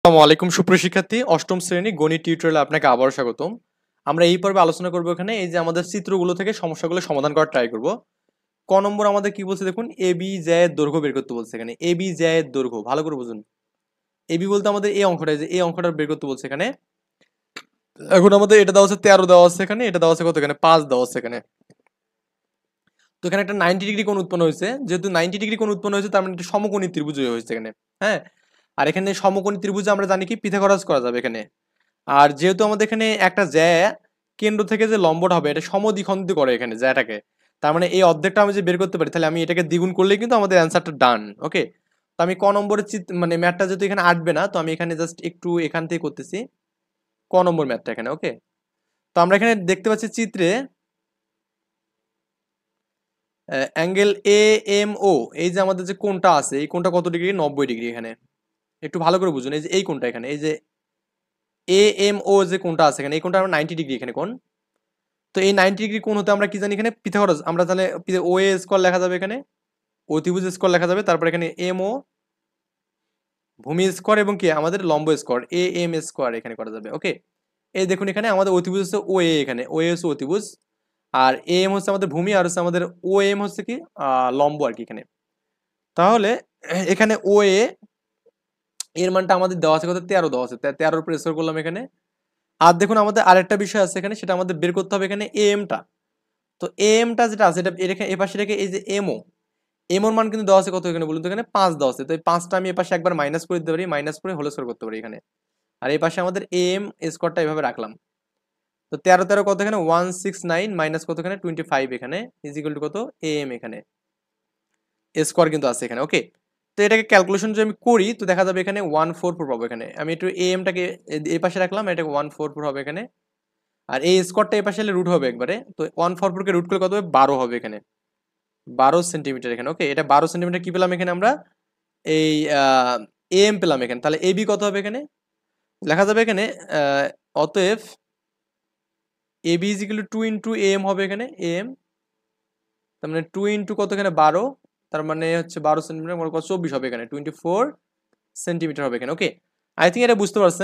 আসসালামু আলাইকুম সুপ্রিয় শিক্ষার্থী, অষ্টম শ্রেণী গণিত টিউটোরিয়ালে আপনাকে আবারও স্বাগতম। আমরা এই পর্বে আলোচনা করব এখানে এই যে আমাদের চিত্রগুলো থেকে সমস্যাগুলো সমাধান করার ট্রাই করব। ক নম্বর আমাদের কি বলছে দেখুন, এ বি জ্যায়ের দৈর্ঘ্য বের করতে বলছে। এখানে এ বি জ্যায়ের দৈর্ঘ্য ভালো করে বুঝুন। এ বি বলতে আমাদের এই অঙ্কটা, যে এই অঙ্কটা বের করতে বলছে এখানে। এখন আমাদের এটা দেওয়া আছে 13 দেওয়া আছে এখানে, এটা দেওয়া আছে কত এখানে 5 দেওয়া আছে এখানে। তো এখানে একটা 90 ডিগ্রি কোণ উৎপন্ন হয়েছে, যেহেতু 90 ডিগ্রি কোণ উৎপন্ন হয়েছে তার মানে একটা সমকোণী ত্রিভুজ হয়েছে এখানে। হ্যাঁ, আর এখানে সমকোণী ত্রিভুজে আমরা জানি কি পিথাগোরাস করা যাবে এখানে। আর যেহেতু আমাদের এখানে একটা জ্যা কেন্দ্র থেকে যে লম্বটা হবে এটা সমদ্বিখণ্ডিত করে এখানে জ্যাটাকে, তার মানে এই অর্ধেকটা আমি যে বের করতে পারি তাহলে আমি এটাকে দ্বিগুণ করলেই কিন্তু আমাদের অ্যান্সারটা ডান। ওকে, তো আমি ক নম্বরের মানে ম্যাথটা যেহেতু এখানে আসবে না, তো আমি এখানে জাস্ট একটু এখান থেকে করতেছি ক নম্বর ম্যাথটা এখানে। ওকে, তো আমরা এখানে দেখতে পাচ্ছি চিত্রে অ্যাঙ্গেল এ এম ও, এই যে আমাদের যে কোণটা আছে এই কোণটা কত ডিগ্রি, 90 ডিগ্রি এখানে। একটু ভালো করে বুঝুন, এই যে এই কোণটা এখানে, এই যে এ এম ও যে কোণটা আছে এখানে, এই কোণটা আমরা 90 ডিগ্রি এখানে কোণ। তো এই 90 ডিগ্রি কোণ হতে আমরা কি জানি এখানে পিথাগোরাস, আমরা তাহলে ও এ স্কয়ার লেখা যাবে এখানে, অতিভুজ স্কয়ার লেখা যাবে, তারপর এখানে এম ও ভূমি স্কয়ার এবং কি আমাদের লম্ব স্কয়ার এ এম স্কয়ার এখানে করা যাবে। ওকে, এই দেখুন এখানে আমাদের অতিভুজ হচ্ছে ও এ, এখানে ও এ হচ্ছে অতিভুজ, আর এ এম হচ্ছে আমাদের ভূমি, আর হচ্ছে আমাদের ও এম হচ্ছে কি লম্ব আর কি এখানে। তাহলে এখানে ও এ এর মানটা আমাদের দেওয়া আছে কত, 13 দেওয়া আছে, 13 উপর স্কয়ার করলাম এখানে। আর দেখুন আমাদের আরেকটা বিষয় আছে এখানে, সেটা আমাদের বের করতে হবে এখানে এমটা। তো এমটা যেটা আছে এটা রেখে এ পাশে রেখে এই যে এমও, এমওর মান কিন্তু দেওয়া আছে কত এখানে বলুন তো, এখানে 5 দেওয়া আছে। তো এই 5টা আমি এ পাশে একবার মাইনাস করে দিতে পারি, মাইনাস করে হোল স্কয়ার করতে পারি এখানে। আর এই পাশে আমাদের এম স্কয়ারটা এভাবে রাখলাম। তো 13 13 কত এখানে 169 মাইনাস কত এখানে 25 এখানে ইজ ইকুয়াল টু কত এম এখানে স্কয়ার কিন্তু আছে এখানে। ওকে, তো এটাকে ক্যালকুলেশন যদি আমি করি তো দেখা যাবে এখানে 144 পাবো এখানে। আমি একটু এমটাকে এই পাশে রাখলাম, এটাকে 144 হবে এখানে। আর এই স্কয়ারটা এই পাশে এলে রুট হবে একবারে, তো 144 কে রুট করলে কত হবে 12 হবে এখানে, 12 সেন্টিমিটার এখানে। ওকে, এটা 12 সেন্টিমিটার কি পেলাম এখানে আমরা, এই এম পেলাম এখানে। তাহলে এবি কত হবে এখানে লেখা যাবে এখানে, অতএব A B is equal to 2 into M হবে এখানে এম, তার মানে 2 ইন্টু কত এখানে 12, তার মানে হচ্ছে 12 সেন্টিমিটার মানে কত 24 হবে এখানে, 24 সেন্টিমিটার হবে এখানে। ওকে, আই থিঙ্ক এটা বুঝতে পারছেন।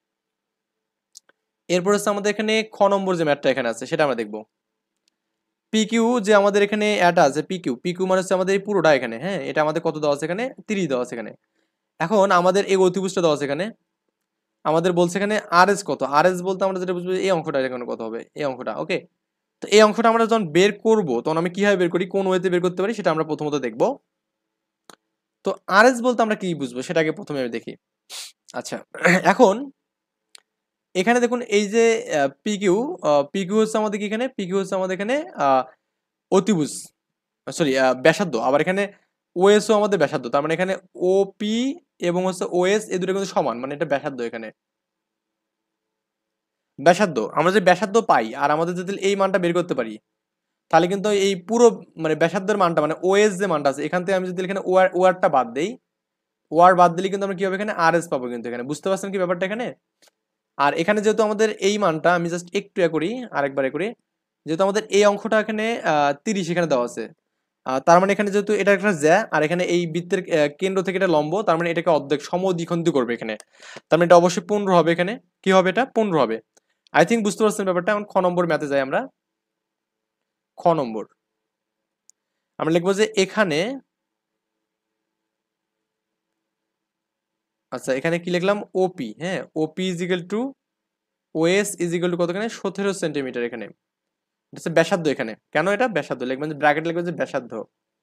এরপর হচ্ছে আমাদের এখানে খ নম্বর যে ম্যাথটা এখানে আছে সেটা আমরা দেখবো। পিকিউ যে আমাদের এখানে এটা আছে, পিকিউ পিকিউ মানে হচ্ছে আমাদের এই পুরোটা এখানে। হ্যাঁ, এটা আমাদের কত দেওয়া আছে এখানে 30 দেওয়া আছে এখানে। এখন আমাদের এই অতিভুজটা দেওয়া আছে এখানে, আমাদের বলছে এখানে আর এস কত, আর এস বলতে আমরা যেটা বুঝবো এই অঙ্কটা এখানে কত হবে, এই অঙ্কটা। ওকে, তো এই অঙ্কটা আমরা যখন বের করব তখন আমি কিভাবে বের করি, কোন ওয়েতে বের করতে পারি সেটা আমরা প্রথমত দেখব। তো আর এস বলতে আমরা কি বুঝবো সেটাকে প্রথমে আমি দেখি। আচ্ছা, এখন এখানে দেখুন এই যে পিকিউ, পিকিউ হচ্ছে আমাদের কি এখানে, পিকিউ হচ্ছে আমাদের এখানে অতিভুজ, সরি ব্যাসার্ধ। আবার এখানে ওএসও আমাদের ব্যাসার্ধ, তার মানে এখানে ওপি এবং হচ্ছে ওএস এই দুটো কিন্তু সমান, মানে এটা ব্যাসার্ধ এখানে। ব্যাসার্ধ আমরা যে ব্যাসার্ধ পাই আর আমাদের যদি এই মানটা বের করতে পারি তাহলে কিন্তু এই পুরো মানে ব্যাসার্ধের মানটা মানে ওএস যে মানটা আছে এখান থেকে আমি যদি এখানে ওয়ারটা বাদ দেই, ওয়ার বাদ দিলে কিন্তু আমরা কি হবে এখানে আর এস পাবো কিন্তু এখানে। বুঝতে পারছেন কি ব্যাপারটা এখানে? আর এখানে যেহেতু আমাদের এই মানটা আমি জাস্ট একটু করি, আরেকবার করি, যেহেতু আমাদের এই অঙ্কটা এখানে 30 এখানে দেওয়া আছে, তার মানে এখানে যেহেতু এটা একটা জ্যা আর এখানে এই বৃত্তের কেন্দ্র থেকে এটা লম্ব, তার মানে এটাকে অর্ধেক সমদ্বিখণ্ডিত করবে এখানে, তার মানে এটা অবশ্যই 15 হবে এখানে। কি হবে এটা 15 হবে। আই থিঙ্ক বুঝতে পারছেন ব্যাপারটা। এখন খ নম্বর ম্যাথে যাই আমরা। খ নম্বর আমরা লিখবো যে এখানে, আচ্ছা এখানে কি লিখলাম ওপি, হ্যাঁ O P is equal to O S is equal to কত এখানে 17 সেন্টিমিটার এখানে। এটা হচ্ছে ব্যাসার্ধ এখানে, কেন এটা ব্যাসার্ধ লিখবেন যে ব্র্যাকেট লিখবেন যে ব্যাসার্ধ।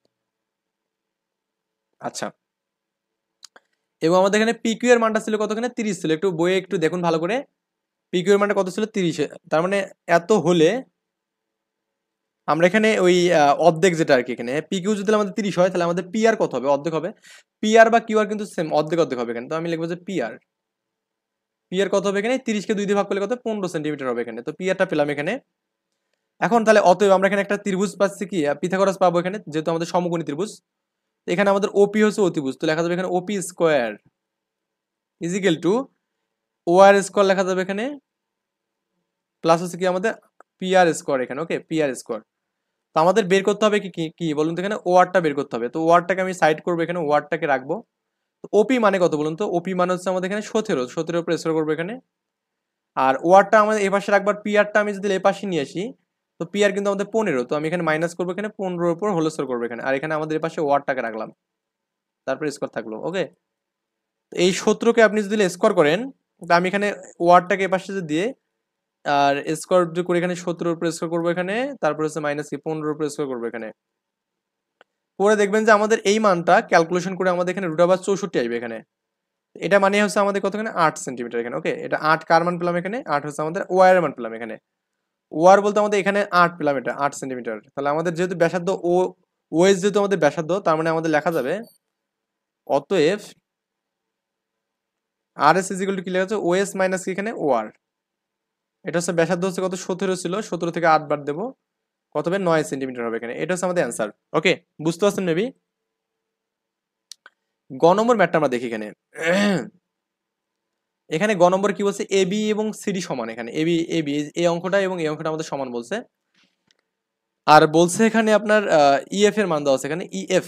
আচ্ছা, এবং আমাদের এখানে পিকিউ এর মানটা ছিল কত এখানে 30 ছিল, একটু বইয়ে একটু দেখুন ভালো করে, পিকিউ এর মানটা কত ছিল 30, তার মানে এত হলে আমরা এখানে ওই অর্ধেক যেটা আর কি এখানে পিকিউ যদি আমাদের 30 হয় তাহলে আমাদের পি আর কত হবে, অর্ধেক হবে। পি আর বা কিউ আর কিন্তু সেম, অর্ধেক অর্ধেক হবে এখানে। তো আমি লিখবো যে পি আর, পি আর কত হবে এখানে 30 কে 2 দিয়ে ভাগ করলে কত 15 সেন্টিমিটার হবে এখানে। তো পি আরটা পেলাম এখানে। এখন তাহলে অতএব আমরা এখানে একটা ত্রিভুজ পাচ্ছি কি পিথাগোরাস পাবো এখানে, যেহেতু আমাদের সমকোণী ত্রিভুজ। এখানে আমাদের ওপি হচ্ছে অতিভুজ, তো লেখা যাবে এখানে O P square is equal to O R square লেখা যাবে এখানে, প্লাস হচ্ছে কি আমাদের পি আর স্কোয়ার এখানে। Okay, P R square. তো আমাদের বের করতে হবে কি কি কি বলুন তো, এখানে ওয়ারটা বের করতে হবে। তো ওয়ারটাকে আমি সাইড করবো এখানে, ওয়ারটাকে রাখবো। ওপি মানে কত বলুন তো? ওপি মানে হচ্ছে আমাদের এখানে 17 উপর স্কোয়ার করবো এখানে। আর ওয়ারটা আমাদের এই পাশে রাখবার, পিআরটা আমি যদি এই পাশে নিয়ে আসি, তো পিআর কিন্তু আমাদের 15, তো আমি এখানে মাইনাস করবো, এখানে 15 উপর হোল স্কোয়ার করবো এখানে। আর এখানে আমাদের এই পাশে ওয়ারটাকে রাখলাম, তারপরে স্কোয়ার থাকলো। ওকে, এই 17কে আপনি যদি স্কোয়ার করেন, তা আমি এখানে ওয়ারটাকে এই পাশে যদি দিয়ে আর স্কোয়ার করে এখানে 17 উপর স্কোয়ার করবো এখানে, তারপর হচ্ছে মাইনাস কি 15 উপর স্কোয়ার করবো এখানে। পরে দেখবেন যে আমাদের এই মানটা ক্যালকুলেশন করে আমাদের এখানে √64 আসবে এখানে। এটা মানে হচ্ছে আমাদের কতখানে 8 সেন্টিমিটার এখানে। ওকে, এটা 8 কার মান পেলাম এখানে? 8 হচ্ছে আমাদের ওয়ার এর মান পেলাম এখানে। ওয়ার বলতে আমাদের এখানে 8 পেলাম, এটা 8 সেন্টিমিটার। তাহলে আমাদের যেহেতু ব্যাসার্ধ ও, ওএস যেহেতু আমাদের ব্যাসার্ধ, তার মানে আমাদের লেখা যাবে অতএব R S is equal to কি লেখা আছে? ওএস মাইনাস কি এখানে ওয়ার। এটা হচ্ছে ব্যাসার্ধ হচ্ছে কত? 17 ছিল, 17 থেকে 8 বাদ দেবো, কত হবে? 9 সেন্টিমিটার হবে এখানে। এটা হচ্ছে আমাদের অ্যান্সার। ওকে, বুঝতে পারছেন মেবি? গ নম্বর ম্যাটটা আমরা দেখি এখানে। এখানে গ নম্বর কি বলছে? এবি এবং সিডি সমান। এখানে এবি এবি এই অঙ্কটা এবং এই অঙ্কটা আমাদের সমান বলছে। আর বলছে এখানে আপনার ইএফ এর মান দেওয়া আছে এখানে, ইএফ।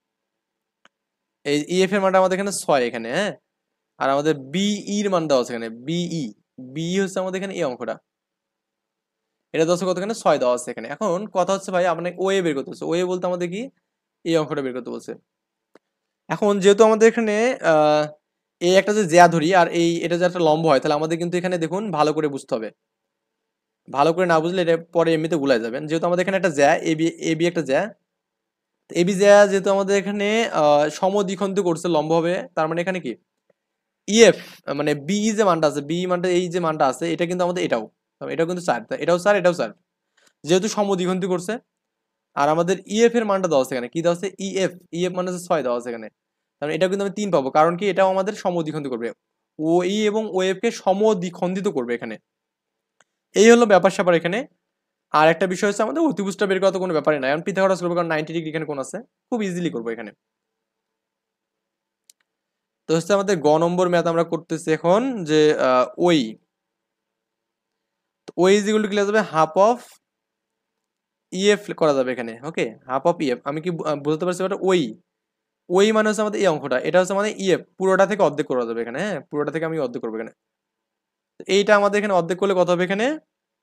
এই ইএফ এর মানটা আমাদের এখানে 6 এখানে, হ্যাঁ। আর আমাদের বিই এর মান দেওয়া আছে এখানে, বিই। বিই হচ্ছে আমাদের এখানে এই অঙ্কটা, এটা দেওয়া আছে কত? এখানে 6 দেওয়া আছে এখানে। এখন কথা হচ্ছে ভাই, আপনাকে ওএ বের করতে হচ্ছে। ওএ বলতে আমাদের কি? এই অঙ্কটা বের করতে বলছে। এখন যেহেতু আমাদের এখানে এই একটা যে জ্যা ধরি আর এই এটা যে একটা লম্ব হয়, তাহলে আমাদের কিন্তু এখানে দেখুন ভালো করে বুঝতে হবে। ভালো করে না বুঝলে এটা পরে এমনিতে গুলাই যাবেন। যেহেতু আমাদের এখানে একটা জ্যা এবি, এবি একটা জ্যা, এবি জ্যা যেহেতু আমাদের এখানে সমদ্বিখণ্ডিত করছে লম্ব হবে, তার মানে এখানে কি ইএফ মানে বিই যে মানটা আছে, বি মানটা এই যে মানটা আছে, এটা কিন্তু আমাদের এটাও, এটাও কিন্তু 4, এটাও 4, এটাও 4, যেহেতু সমদ্বিখণ্ডিত করছে। আর আমাদের ইএফ এর মানটা দেওয়া আছে এখানে, কি দেওয়া আছে? ইএফ, ইএফ মানে হচ্ছে 6 দেওয়া আছে এখানে। তার মানে এটাও কিন্তু আমি 3 পাবো, কারণ কি এটাও আমাদের সমদ্বিখণ্ডিত করবে, ও ই এবং ও এফ কে সমদ্বিখণ্ডিত করবে এখানে। এই হলো ব্যাপার স্যাপার এখানে। আর একটা বিষয় হচ্ছে আমাদের অতিভুজটা বের করা তো কোনো ব্যাপারই না, এখন পিথাগোরাস করবো, কারণ 90 ডিগ্রি এখানে কোণ আছে, খুব ইজিলি করবো এখানে। তো হচ্ছে আমাদের গ নম্বর ম্যাথ আমরা করতেছি এখন, যে ওই ওই ইজ ইকুয়াল টু কি লেখা যাবে? হাফ অফ ইএফ করা যাবে এখানে। ওকে, হাফ অফ ইএফ, আমি কি বুঝতে পারছি ব্যাপারটা? ওই ওই মানে হচ্ছে আমাদের এই অঙ্কটা, এটা হচ্ছে আমাদের ইএফ, পুরোটা থেকে অর্ধেক করা যাবে এখানে, হ্যাঁ, পুরোটা থেকে আমি অর্ধেক করবো এখানে। এইটা আমাদের এখানে অর্ধেক করলে কত হবে এখানে?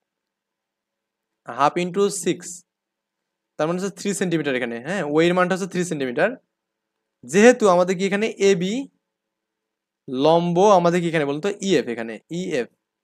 হাফ ইন্টু 6, তার মানে হচ্ছে 3 সেন্টিমিটার এখানে, হ্যাঁ। ওয়ের মানটা হচ্ছে 3 সেন্টিমিটার। যেহেতু আমাদের কি এখানে এবি লম্ব, আমাদের কি এখানে বলতো ইএফ, এখানে ইএফ,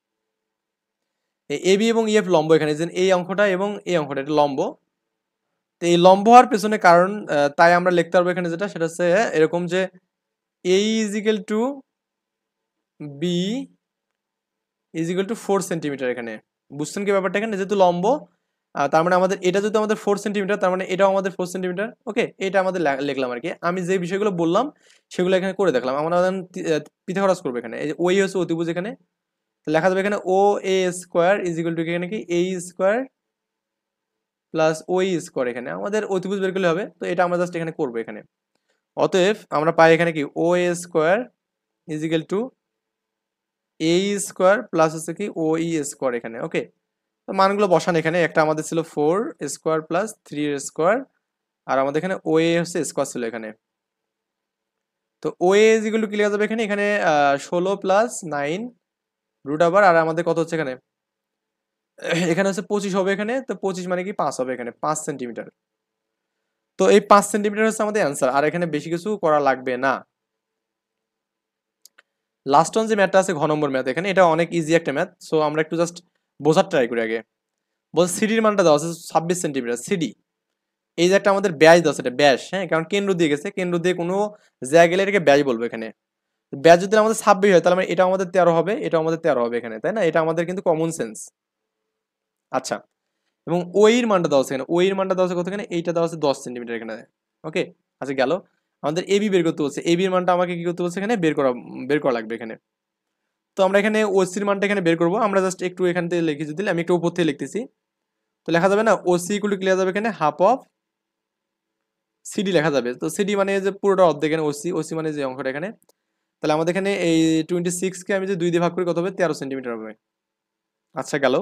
এবি এবং ইএফ লম্ব এখানে, যে এই অঙ্কটা এবং এই অঙ্কটা এটা লম্ব। তো এই লম্ব হওয়ার পেছনে কারণ, তাই আমরা লিখতে পারবো এখানে যেটা, সেটা হচ্ছে এরকম যে A is equal to B is equal to 4 centimetre এখানে। বুঝছেন কি ব্যাপারটা? এখানে যেহেতু লম্ব, তার মানে আমাদের এটা যেহেতু আমাদের 4 সেন্টিমিটার, তার মানে এটাও আমাদের 4 সেন্টিমিটার। ওকে, এটা আমাদের লিখলাম আর কি। আমি যে বিষয়গুলো বললাম সেগুলো এখানে করে দেখলাম। আমরা পিথাগোরাস করবো এখানে। এই যে ওই হচ্ছে অতিভুজ এখানে, তো লেখা যাবে এখানে O A square is equal to এখানে কি A square plus O E square. এখানে আমাদের অতিভুজ বের করলে হবে, তো এটা আমরা জাস্ট এখানে করবো এখানে। অতএব আমরা পাই এখানে কি O A square is equal to A square plus হচ্ছে কি ও ই স্কোয়ার এখানে। ওকে, তো মানগুলো বসান এখানে। একটা আমাদের ছিল 4 স্কোয়ার প্লাস 3 স্কোয়ার, আর আমাদের এখানে ও এ হচ্ছে স্কোয়ার ছিল এখানে। তো ও এ যেগুলো কি লেখা যাবে এখানে? এখানে 16 প্লাস 9 রুট আবার, আর আমাদের কত হচ্ছে এখানে? এখানে হচ্ছে 25 হবে এখানে। তো 25 মানে কি 5 হবে এখানে, 5 সেন্টিমিটার। তো এই 5 সেন্টিমিটার হচ্ছে আমাদের অ্যান্সার, আর এখানে বেশি কিছু করা লাগবে না। লাস্ট ওয়ান যে ম্যাথটা আছে, ঘ নম্বর ম্যাথ, এখানে এটা অনেক ইজি একটা ম্যাথ। সো আমরা একটু জাস্ট বোঝার ট্রাই করি আগে। বলছে সিডির মানটা দেওয়া আছে 26 সেন্টিমিটার। সিডি এই যে একটা আমাদের ব্যাস দেওয়া আছে, এটা ব্যাস, হ্যাঁ, কারণ কেন্দ্র দিয়ে গেছে, কেন্দ্র দিয়ে কোনো জায়গা গেলে এটাকে ব্যাস বলবো এখানে। ব্যাস যদি আমাদের 26 হয়, তাহলে মানে এটা আমাদের 13 হবে, এটা আমাদের 13 হবে এখানে, তাই না? এটা আমাদের কিন্তু কমন সেন্স। আচ্ছা, এবং ওইর মানটা দেওয়া আছে এখানে, ওইর মানটা দেওয়া আছে কত এখানে? এইটা দেওয়া আছে 10 সেন্টিমিটার এখানে। ওকে, আচ্ছা গেল। আমাদের এবি বের করতে বলছে, এবির মানটা আমাকে কি করতে বলছে এখানে? বের করা লাগবে এখানে। তো আমরা এখানে ওসির মানটা এখানে বের করবো। আমরা জাস্ট একটু এখান থেকে লিখে দিলে, আমি একটু উপর থেকে লিখতেছি, তো লেখা যাবে না ওসি ইকুয়াল টু লেখা যাবে এখানে হাফ অফ সিডি লেখা যাবে। তো সিডি মানে যে পুরোটা অর্ধেক, এখানে ওসি, ওসি মানে যে অঙ্কটা এখানে। তাহলে আমাদের এখানে এই 26 কে আমি যদি 2 দিয়ে ভাগ করি কত হবে? 13 সেন্টিমিটার হবে। আচ্ছা গেল।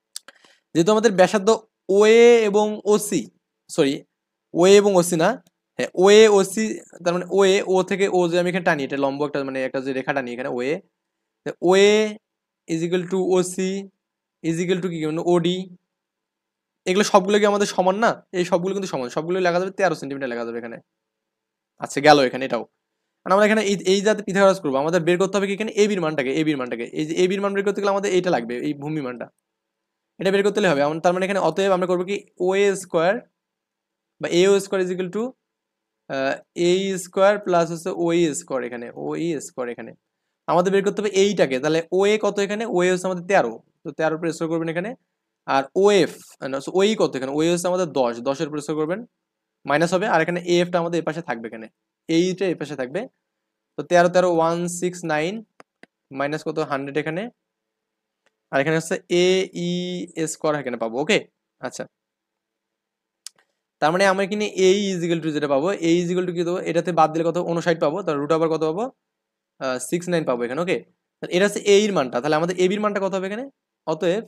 যেহেতু আমাদের ব্যাসার্ধ ওএ এবং ওসি, সরি ওএ এবং ওসি না, হ্যাঁ ওএ ও সি, তার মানে ওএ ও থেকে ও যে আমি এখানে টানি, এটা লম্ব একটা মানে একটা যে রেখা টানি এখানে O A, O A is equal to O C is equal to কি মানে ওডি, এগুলো সবগুলো কি আমাদের সমান না? এই সবগুলো কিন্তু সমান, সবগুলো লেখা যাবে 13 সেন্টিমিটার লেখা যাবে এখানে। আচ্ছা গেল এখানে এটাও। আর আমরা এখানে এই যাতে পিথাগোরাস করবো আমাদের বের করতে হবে কি এখানে এবির মানটাকে, এবির মানটাকে, এই যে এবির মান বের করতে গেলে আমাদের এইটা লাগবে, এই ভূমি মানটা, এটা বের করতে হলে হবে। তার মানে এখানে অতএব আমরা করবো কি ও এ স্কোয়ার বা A O square is equal to A square plus হচ্ছে ও ই স্কোয়ার, এখানে ও ই স্কোয়ার এখানে আমাদের বের করতে হবে এইটাকে। তাহলে ও এ কত এখানে, ও এ হচ্ছে আমাদের 13, তো 13 উপর স্কোয়ার করবেন এখানে। আর ও এফ ও ই কত এখানে, ও হচ্ছে আমাদের 10, 10-এর উপর স্কোয়ার করবেন, মাইনাস হবে। আর এখানে এফটা আমাদের এই পাশে থাকবে, এখানে এইটা এই পাশে থাকবে। তো 13 13 169 মাইনাস কত 100 এখানে, আর এখানে হচ্ছে এ ই স্কোয়ার এখানে পাবো। ওকে আচ্ছা, তার মানে আমরা এখানে এ ইজিক্যাল টু যেটা পাবো, এ ইজিক্যাল টু কি দেবো, এটাতে বাদ দিলে কত 59 পাবো, তার রুট আবার কত পাবো 69 পাবো এখানে। ওকে, এটা হচ্ছে এ এর মানটা, তাহলে আমাদের এ বির মানটা কত হবে এখানে, অতএব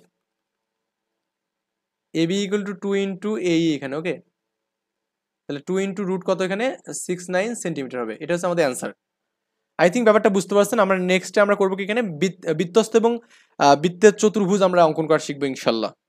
A B equal to 2 into A এখানে। ওকে, তাহলে 2 ইন্টু রুট কত এখানে 69 সেন্টিমিটার হবে, এটা হচ্ছে আমাদের অ্যান্সার। আই থিঙ্ক ব্যাপারটা বুঝতে পারছেন। আমরা নেক্সটে আমরা করবো কি এখানে বৃত্তস্থ এবং বৃত্তের চতুর্ভুজ আমরা অঙ্কন করা শিখবো ইনশাল্লাহ।